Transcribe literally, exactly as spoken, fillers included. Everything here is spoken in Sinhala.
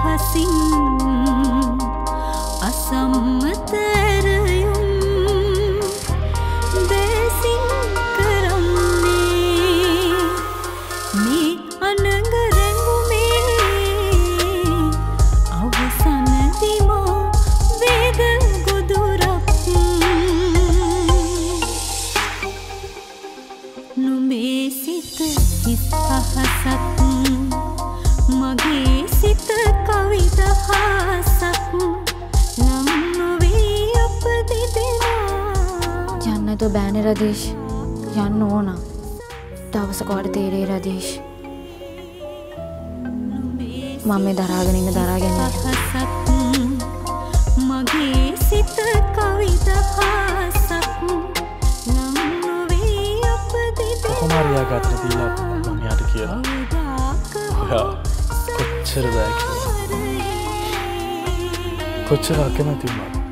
අහසින් අසම්මතරයුම් දෙසින් කරන්නේ මේ අනඟ රැඟුමේ අවසනදී මා වේද ගොදුරක් නුඹේ සිත හිස් අහසක් මගේ සිත කවිදහසක් නම් නොවේ අප දෙදෙනා යන්න તો බෑනේ රදීෂ් යන්න ඕන දවසක වඩ තේරේ රදීෂ් මම මේ දරාගෙන ඉන්න දරාගෙන මගේ සිත කවිදහසක් නම් නොවේ අප දෙදෙනා කුමාරියා ගත්ත දීලා මම යාට කියලා ඔයා කොච්චර බෑ කියලා කොච්චර අකමැති වුණාද